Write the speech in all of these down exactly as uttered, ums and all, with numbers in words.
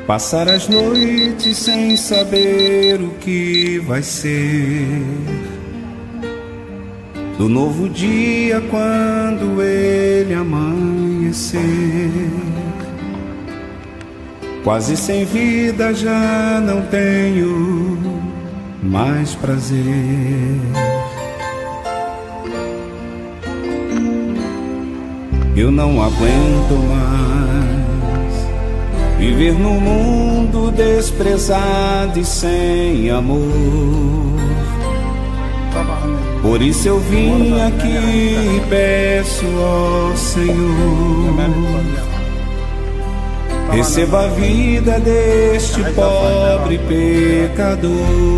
Passar as noites sem saber o que vai ser do novo dia quando ele amanhecer. Quase sem vida já não tenho mais prazer. Eu não aguento mais viver num mundo desprezado e sem amor. Por isso eu vim aqui e peço ao Senhor, receba a vida deste pobre pecador.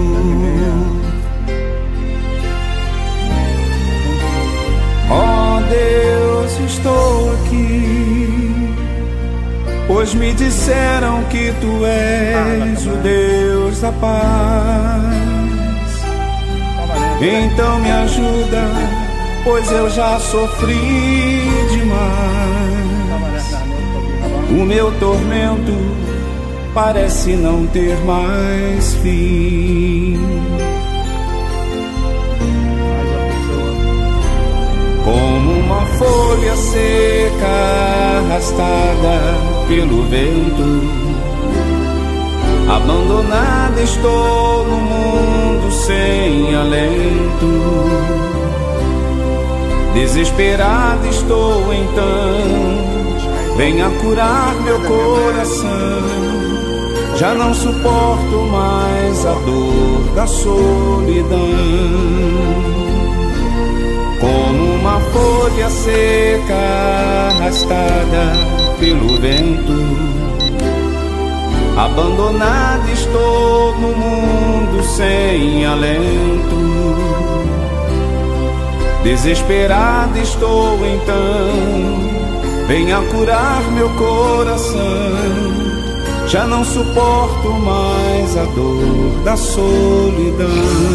Ó Deus, estou aqui, pois me disseram que Tu és o Deus da paz. Então me ajuda, pois eu já sofri demais. O meu tormento parece não ter mais fim. Como uma folha seca arrastada pelo vento, abandonada estou no mundo sem alento. Desesperado estou então, venha curar meu coração. Já não suporto mais a dor da solidão. Como uma folha seca arrastada pelo vento, abandonado estou no mundo sem alento. Desesperado estou então, venha curar meu coração. Já não suporto mais a dor da solidão.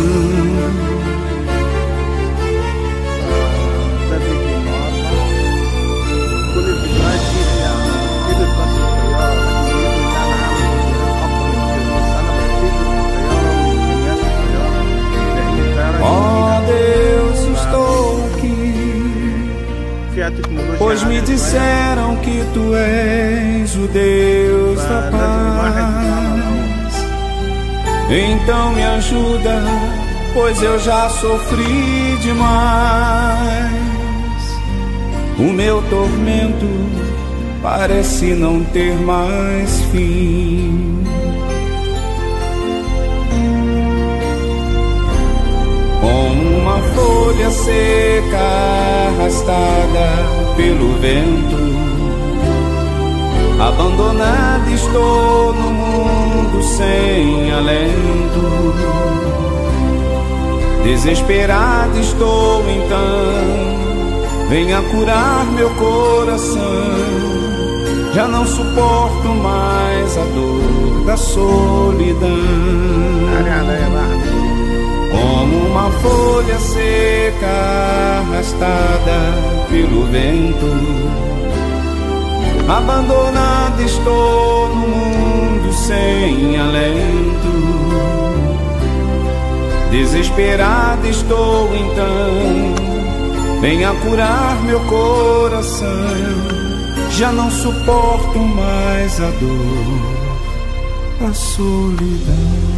Ó Deus, estou aqui, pois me disseram que Tu és o Deus da paz. Então me ajuda, pois eu já sofri demais. O meu tormento parece não ter mais fim. Como uma folha seca arrastada pelo vento, abandonado estou no mundo sem alento. Desesperado estou então, venha curar meu coração. Já não suporto mais a dor da solidão. Como uma folha seca arrastada pelo vento, abandonado estou no mundo sem alento. Desesperado estou então, venha curar meu coração. Já não suporto mais a dor, a solidão.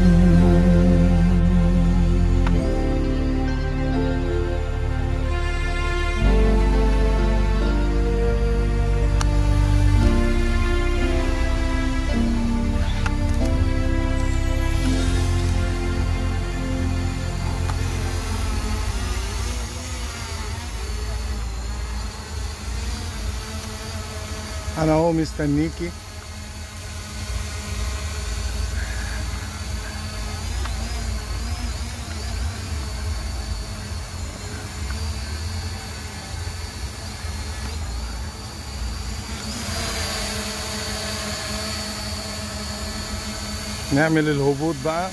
أنا هو مستنيكي. نعمل الهبوط بقى.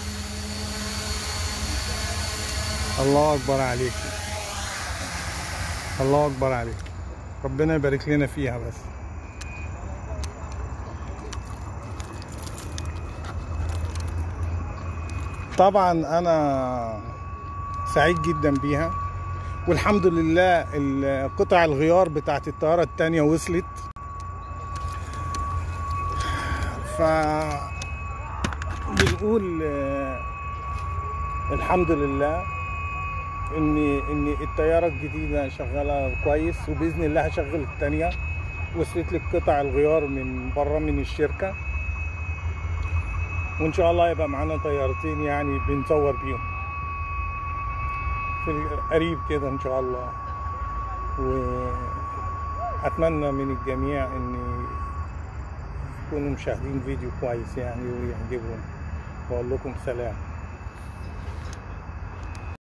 الله أكبر عليك. الله اكبر عليك، ربنا يبارك لنا فيها. بس طبعا انا سعيد جدا بيها، والحمد لله قطع الغيار بتاعت الطيارة التانية وصلت. ف بنقول الحمد لله ان ان الطيارة الجديدة شغالة كويس، وبإذن الله هشغل التانية. وصلت لي قطع الغيار من بره من الشركة، وان شاء الله يبقى معانا طيارتين يعني بنصور بيهم في القريب كده ان شاء الله. واتمنى من الجميع ان يكونوا مشاهدين فيديو كويس يعني ويعجبهم. بقول لكم سلام.